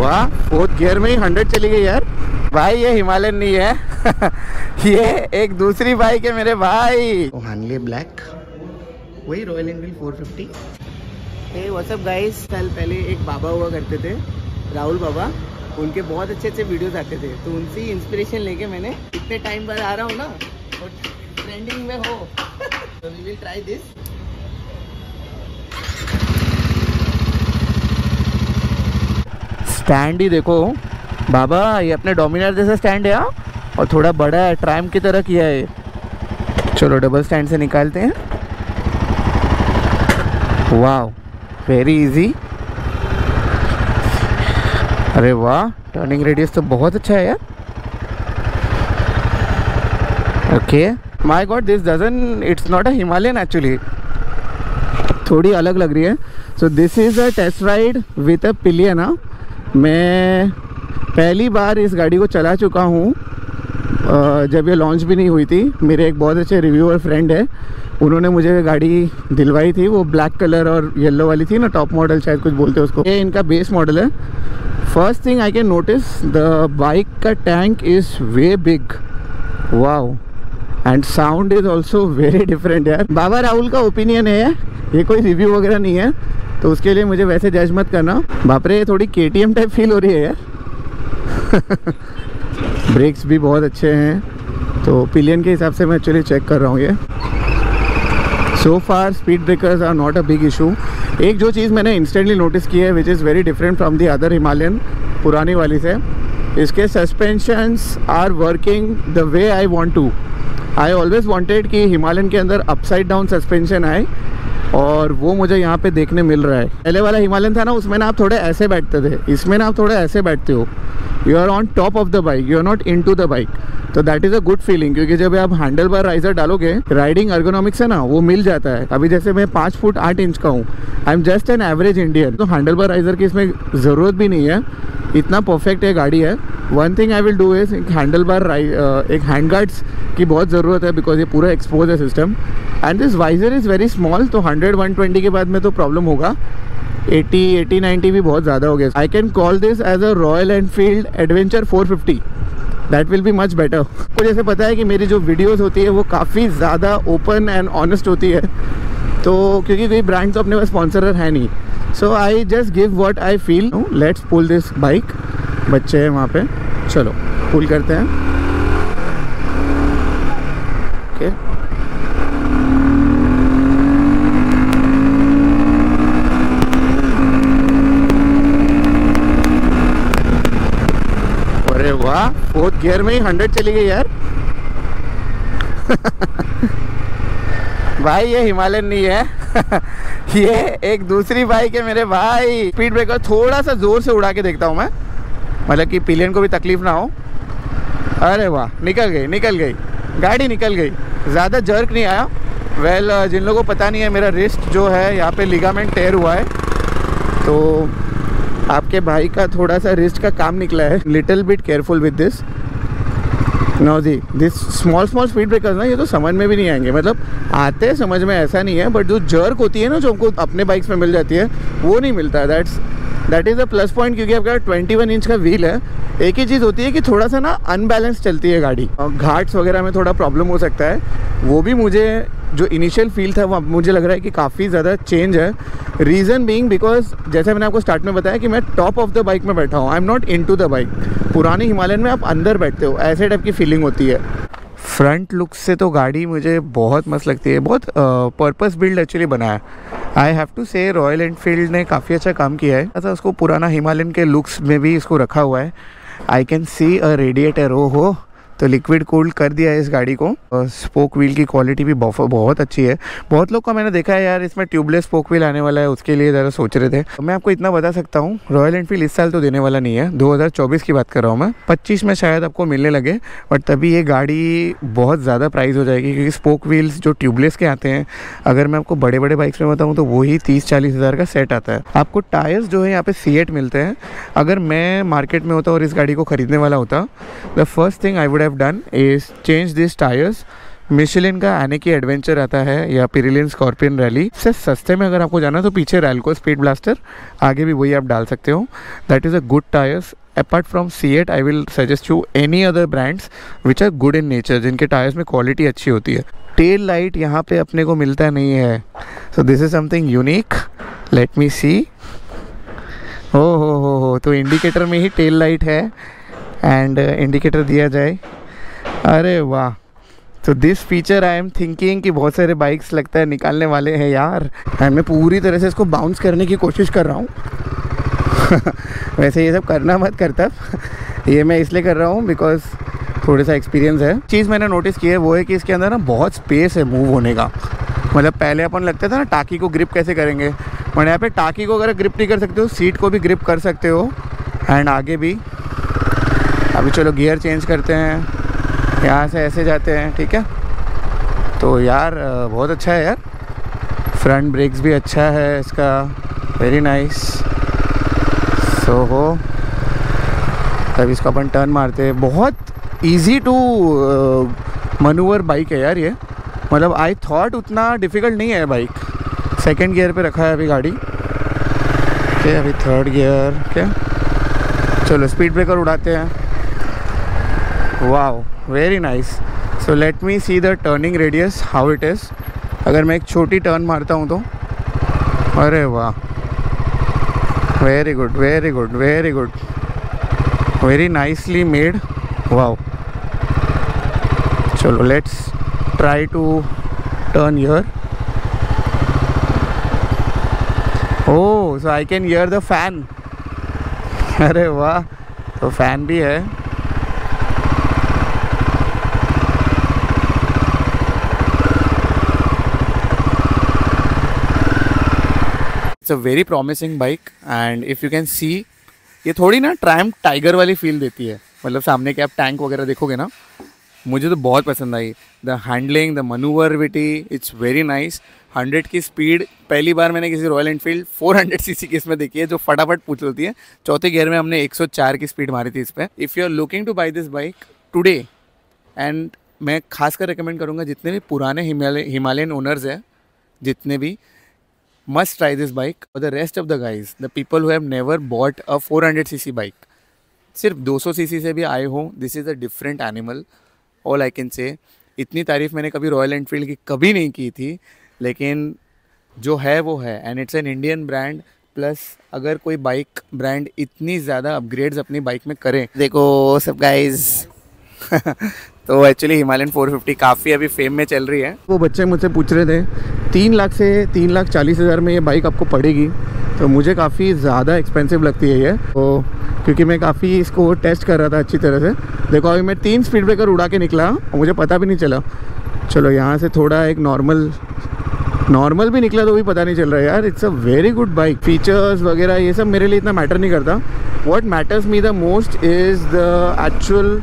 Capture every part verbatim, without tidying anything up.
वाह, fourth gear में ही hundred चली गई यार। भाई ये हिमालयन नहीं है ये एक दूसरी बाइक है मेरे भाई। हार्ले ब्लैक, वही Royal Enfield four fifty. Hey what's up guys, कल पहले एक बाबा हुआ करते थे, राहुल बाबा, उनके बहुत अच्छे अच्छे वीडियोस आते थे, तो उनसे इंस्पिरेशन लेके मैंने इतने टाइम बाद आ रहा हूँ ना और ट्रेंडिंग में हो तो we will try this. Stand ही देखो बाबा, ये अपने डोमिनार जैसा स्टैंड है और थोड़ा बड़ा है, ट्रायम की तरह किया है। चलो डबल स्टैंड से निकालते हैं। वाह, वेरी इजी। अरे वाह, टर्निंग रेडियस तो बहुत अच्छा है यार। Okay, my god, this doesn't, it's not a Himalayan actually, थोड़ी अलग लग रही है। So this is a test ride with a pillion. मैं पहली बार इस गाड़ी को चला चुका हूँ जब ये लॉन्च भी नहीं हुई थी। मेरे एक बहुत अच्छे रिव्यूअर फ्रेंड है, उन्होंने मुझे गाड़ी दिलवाई थी। वो ब्लैक कलर और येलो वाली थी ना, टॉप मॉडल शायद कुछ बोलते हैं उसको। ये इनका बेस मॉडल है। First thing I can notice, the bike का tank is way big. Wow, and sound is also very different यार। बाबा राहुल का ओपिनियन है, ये कोई रिव्यू वगैरह नहीं है, तो उसके लिए मुझे वैसे जज मत करना। बाप रे, थोड़ी के टी एम टाइप फील हो रही है यार ब्रेक्स भी बहुत अच्छे हैं, तो पिलियन के हिसाब से मैं एक्चुअली चेक कर रहा हूँ ये। So far speed breakers are not a big issue. एक जो चीज़ मैंने इंस्टेंटली नोटिस की है which is very different from the other Himalayan पुरानी वाली से, इसके suspensions are working the way I want to. I always wanted कि हिमालयन के अंदर अपसाइड डाउन सस्पेंशन आए, और वो मुझे यहाँ पे देखने मिल रहा है। पहले वाला हिमालयन था ना, उसमें ना आप थोड़े ऐसे बैठते थे, इसमें ना आप थोड़े ऐसे बैठते हो। You are on top of the bike, you are not into the bike, तो that is a good feeling, क्योंकि जब आप हैंडल बार राइजर डालोगे, राइडिंग अर्गोनॉमिक्स है ना, वो मिल जाता है। अभी जैसे मैं पाँच फुट आठ इंच का हूँ, I am just an average Indian, तो हैंडल बार राइजर की इसमें ज़रूरत भी नहीं है, इतना परफेक्ट ये गाड़ी है। One thing I will do is एक हैंडल बार एक हैंड गार्ड्स की बहुत ज़रूरत है, बिकॉज ये पूरा एक्सपोज है system, and this visor is very small, तो हंड्रेड वन ट्वेंटी के बाद में तो प्रॉब्लम होगा। एटी एटी नाइंटी भी बहुत ज़्यादा हो गया। I can call this as a Royal Enfield adventure four fifty, that will be much better. आपको जैसे पता है कि मेरी जो वीडियोस होती है वो काफ़ी ज़्यादा ओपन एंड ऑनेस्ट होती है, तो क्योंकि कोई ब्रांड तो अपने पास स्पॉन्सर है नहीं, so I just give what I feel. Let's pull this bike. बच्चे हैं वहाँ पे, चलो पुल करते हैं। ओके, अरे वाह, फोर्थ गियर में ही हंड्रेड चली गई यार भाई ये हिमालयन नहीं है ये एक दूसरी बाइक है मेरे भाई। स्पीड ब्रेकर थोड़ा सा जोर से उड़ा के देखता हूँ मैं, मतलब कि पिलियन को भी तकलीफ ना हो। अरे वाह, निकल गई निकल गई गाड़ी, निकल गई, ज़्यादा जर्क नहीं आया। वेल well, जिन लोगों को पता नहीं है, मेरा रिस्ट जो है यहाँ पे लिगामेंट टेयर हुआ है, तो आपके भाई का थोड़ा सा रिस्ट का काम निकला है। Little bit careful with this. No जी, this small small speed breakers ना, ये तो समझ में भी नहीं आएंगे, मतलब आते हैं समझ में, ऐसा नहीं है, बट जो जर्क होती है ना, जो हमको अपने बाइक्स में मिल जाती है, वो नहीं मिलता है। That's that is a plus point, क्योंकि आपका ट्वेंटी वन इंच का व्हील है। एक ही चीज़ होती है कि थोड़ा सा ना अनबैलेंस चलती है गाड़ी, और घाट्स वगैरह में थोड़ा प्रॉब्लम हो सकता है। वो भी मुझे जो इनिशियल फील था वो मुझे लग रहा है कि काफ़ी ज़्यादा चेंज है। रीज़न बीइंग बिकॉज जैसे मैंने आपको स्टार्ट में बताया कि मैं टॉप ऑफ द बाइक में बैठा हूँ, I am not into the bike. पुरानी हिमालयन में आप अंदर बैठते हो, ऐसे टाइप की फीलिंग होती है। फ्रंट लुक से तो गाड़ी मुझे बहुत मस्त लगती है, बहुत पर्पस बिल्ड एक्चुअली बना है। I have to say Royal Enfield ने काफ़ी अच्छा काम किया है। ऐसा उसको पुराना हिमालयन के लुक्स में भी इसको रखा हुआ है। I can see a radiator, ओ हो, तो लिक्विड कूल्ड कर दिया है इस गाड़ी को। स्पोक व्हील की क्वालिटी भी बहुत अच्छी है। बहुत लोग का मैंने देखा है यार, इसमें ट्यूबलेस स्पोक व्हील आने वाला है, उसके लिए ज़रा सोच रहे थे। तो मैं आपको इतना बता सकता हूँ, रॉयल एनफील्ड इस साल तो देने वाला नहीं है, दो हज़ार चौबीस की बात कर रहा हूँ मैं। पच्चीस में शायद आपको मिलने लगे, बट तभी ये गाड़ी बहुत ज़्यादा प्राइस हो जाएगी, क्योंकि स्पोक व्हील्स जो ट्यूबलेस के आते हैं, अगर मैं आपको बड़े बड़े बाइक्स में बताऊँ तो वही तीस चालीस हज़ार का सेट आता है। आपको टायर्स जो है यहाँ पे सी एट मिलते हैं। अगर मैं मार्केट में होता और इस गाड़ी को ख़रीदने वाला होता, the first thing I would have done is change these tires Michelin का आने की एडवेंचर आता है या पिरेलियन स्कॉर्पियन रैली से सस्ते में अगर आपको जाना तो पीछे रैलको स्पीड ब्लास्टर, आगे भी वही आप डाल सकते हो। That is a good tyres. Apart from CEAT I will suggest you any other brands which are good in nature, जिनके टायर्स में क्वालिटी अच्छी होती है। टेल लाइट यहाँ पे अपने को मिलता नहीं है, so this is something unique. Let me see. हो हो हो हो तो इंडिकेटर में ही टेल लाइट है एंड इंडिकेटर दिया जाए। अरे वाह, तो this feature I am thinking कि बहुत सारे बाइक्स लगता है निकालने वाले हैं यार। एंड मैं पूरी तरह से इसको बाउंस करने की कोशिश कर रहा हूँ वैसे ये सब करना मत करता ये मैं इसलिए कर रहा हूँ बिकॉज थोड़ा सा एक्सपीरियंस है। चीज़ मैंने नोटिस की है वो है कि इसके अंदर ना बहुत स्पेस है मूव होने का। मतलब पहले अपन लगता था ना टाकी को ग्रिप कैसे करेंगे, मैंने यहाँ पे टाकी को अगर ग्रिप नहीं कर सकते हो, सीट को भी ग्रिप कर सकते हो एंड आगे भी। अभी चलो गियर चेंज करते हैं, यहाँ से ऐसे जाते हैं, ठीक है। तो यार बहुत अच्छा है यार, फ्रंट ब्रेक्स भी अच्छा है इसका, वेरी नाइस। सो हो तब इसको अपन टर्न मारते हैं। बहुत इजी टू मनूवर बाइक है यार ये। मतलब आई थॉट उतना डिफ़िकल्ट नहीं है बाइक। सेकंड गियर पे रखा है अभी गाड़ी, ओके अभी थर्ड गियर, ओके चलो स्पीड ब्रेकर उड़ाते हैं। Wow very nice. So let me see the turning radius how it is. अगर मैं एक छोटी टर्न मारता हूँ तो, अरे वाह, very good very good very good, very nicely made. Wow चलो let's try to turn here. Oh so I can hear the fan. अरे वाह, तो फैन भी है। It's a very promising bike and if you can see, ये थोड़ी ना Triumph tiger वाली फील देती है। मतलब सामने के आप टैंक वगैरह देखोगे ना, मुझे तो बहुत पसंद आई। The handling, the manoeuvrability, it's very nice. Hundred की स्पीड पहली बार मैंने किसी Royal Enfield four hundred CC की इसमें देखी है, जो फटाफट पूछ लेती है। चौथे गियर में हमने एक सौ चार की स्पीड मारी थी इस पर। If you are looking to buy this bike today, and मैं खासकर रिकमेंड करूँगा जितने भी पुराने हिमालय हिमालयन ओनर्स हैं, जितने भी, must try this bike. For the rest of the guys, the people who have never bought a four hundred c c bike, सिर्फ दो सौ सीसी से भी आए हो, this is a different animal, all I can say. इतनी तारीफ मैंने कभी रॉयल एनफील्ड की कभी नहीं की थी, लेकिन जो है वो है and it's an Indian brand. Plus अगर कोई बाइक ब्रांड इतनी ज़्यादा अपग्रेड्स अपनी बाइक में करे, देखो सब गाइज तो एक्चुअली हिमालयन फोर फिफ्टी काफ़ी अभी फेम में चल रही है। वो बच्चे मुझसे पूछ रहे थे तीन लाख से तीन लाख चालीस हज़ार में ये बाइक आपको पड़ेगी, तो मुझे काफ़ी ज़्यादा एक्सपेंसिव लगती है ये, तो क्योंकि मैं काफ़ी इसको टेस्ट कर रहा था अच्छी तरह से। देखो अभी मैं तीन स्पीड ब्रेकर उड़ा के निकला और मुझे पता भी नहीं चला। चलो यहाँ से थोड़ा एक नॉर्मल नॉर्मल भी निकला तो भी पता नहीं चल रहा है यार। It's a very good bike. Features वगैरह ये सब मेरे लिए इतना मैटर नहीं करता। What matters me the most is the actual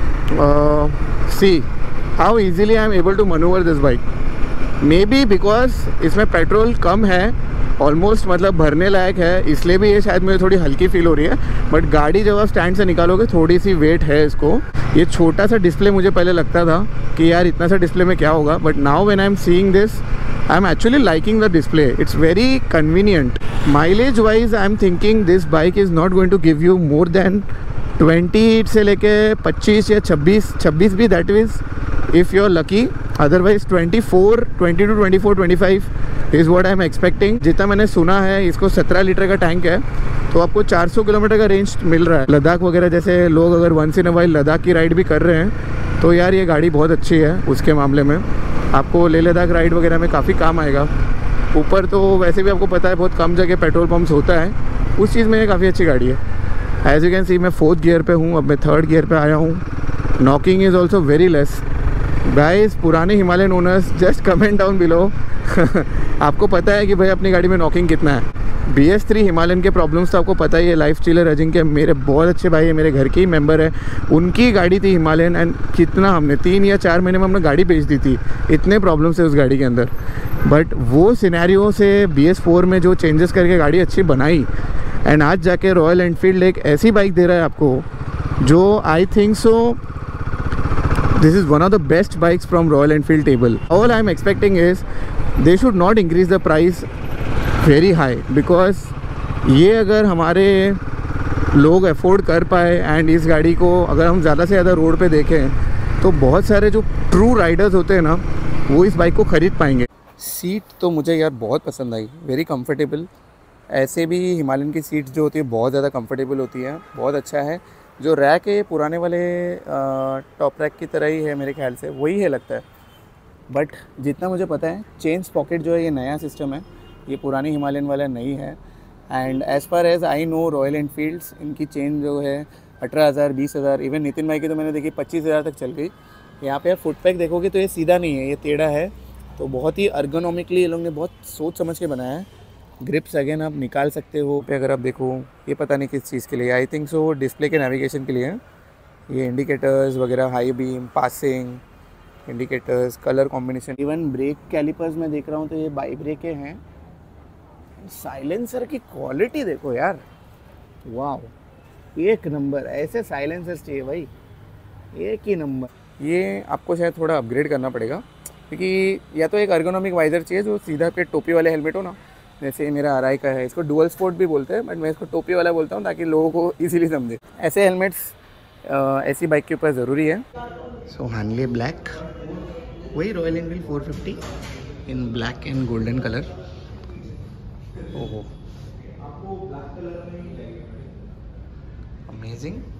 see how easily I am able to manoeuvre this bike. Maybe because इसमें पेट्रोल कम है, ऑलमोस्ट मतलब भरने लायक है, इसलिए भी ये शायद मुझे थोड़ी हल्की फील हो रही है। बट गाड़ी जब आप स्टैंड से निकालोगे थोड़ी सी वेट है इसको। ये छोटा सा डिस्प्ले मुझे पहले लगता था कि यार इतना सा डिस्प्ले में क्या होगा, but now when I am seeing this I am actually liking the display. It's very convenient. Mileage wise I am thinking this bike is not going to give you more than twenty से लेके पच्चीस या छब्बीस छब्बीस भी, that is if you are lucky. Otherwise twenty four twenty two twenty four twenty five is what I am expecting. जितना मैंने सुना है इसको सत्रह लीटर का टैंक है, तो आपको चार सौ किलोमीटर का रेंज मिल रहा है। लद्दाख वगैरह जैसे लोग अगर once in a while Ladakh की राइड भी कर रहे हैं तो यार ये गाड़ी बहुत अच्छी है उसके मामले में। आपको लेह लद्दाख राइड वगैरह में काफ़ी काम आएगा। ऊपर तो वैसे भी आपको पता है बहुत कम जगह पेट्रोल पम्प्स होता है, उस चीज़ में ये काफ़ी अच्छी गाड़ी है। एज यू कैन सी मैं फोर्थ गियर पे हूँ, अब मैं थर्ड गियर पे आया हूँ। Knocking is also very less. Guys पुराने Himalayan owners just comment down below आपको पता है कि भाई अपनी गाड़ी में नॉकिंग कितना है। बी एस थ्री हिमालयन के प्रॉब्लम्स तो आपको पता ही है। लाइफ स्टीलर अजिंक्य मेरे बहुत अच्छे भाई है, मेरे घर के ही मेंबर है, उनकी गाड़ी थी हिमालयन एंड कितना हमने तीन या चार महीने में हमने गाड़ी बेच दी थी। इतने प्रॉब्लम्स है उस गाड़ी के अंदर, बट वो सिनेरियो से बी एस फोर में जो चेंजेस करके गाड़ी अच्छी बनाई एंड आज जाके रॉयल एनफील्ड एक ऐसी बाइक दे रहा है आपको जो I think so This is one of the best bikes from Royal Enfield table. All I am expecting is they should not increase the price very high, because ये अगर हमारे लोग अफोर्ड कर पाए एंड इस गाड़ी को अगर हम ज़्यादा से ज़्यादा रोड पे देखें तो बहुत सारे जो ट्रू राइडर्स होते हैं ना वो इस बाइक को ख़रीद पाएंगे। सीट तो मुझे यार बहुत पसंद आई, वेरी कंफर्टेबल। ऐसे भी हिमालयन की सीट्स जो होती है बहुत ज़्यादा कंफर्टेबल होती है, बहुत अच्छा है। जो रैक है पुराने वाले टॉप रैक की तरह ही है मेरे ख्याल से, वही है लगता है। बट जितना मुझे पता है चेंज पॉकेट जो है ये नया सिस्टम है, ये पुरानी हिमालयन वाला नहीं है। And as far as I know Royal Enfields इनकी चेन जो है अठारह हज़ार बीस हज़ार इवन नितिन भाई की तो मैंने देखी पच्चीस हज़ार तक चल गई। यहाँ पे फुट पैक देखोगे तो ये सीधा नहीं है, ये टेढ़ा है। तो बहुत ही अर्गोनॉमिकली ये लोग ने बहुत सोच समझ के बनाया है। ग्रिप्स अगेन आप निकाल सकते हो पे, अगर आप देखो ये पता नहीं किस चीज़ के लिए, आई थिंक सो डिस्प्ले के नेविगेशन के लिए। ये इंडिकेटर्स वगैरह, high beam, passing indicators, colour combination, even brake callipers में देख रहा हूँ तो ये बाई ब्रेक हैं। साइलेंसर की क्वालिटी देखो यार, वाह एक नंबर। ऐसे साइलेंसर्स चाहिए भाई, एक ही नंबर। ये आपको शायद थोड़ा अपग्रेड करना पड़ेगा, क्योंकि या तो एक अर्गोनॉमिक वाइजर चाहिए जो सीधा पे टोपी वाले हेलमेट हो ना, जैसे मेरा आर आई का है, इसको डुअल स्पोर्ट भी बोलते हैं बट मैं इसको टोपी वाला बोलता हूँ ताकि लोगों को इजीली समझे। ऐसे हेलमेट्स ऐसी बाइक के ऊपर ज़रूरी है। सो हैंडले ब्लैक, वही Royal Enfield four fifty in black and golden colour. ओहो अमेजिंग।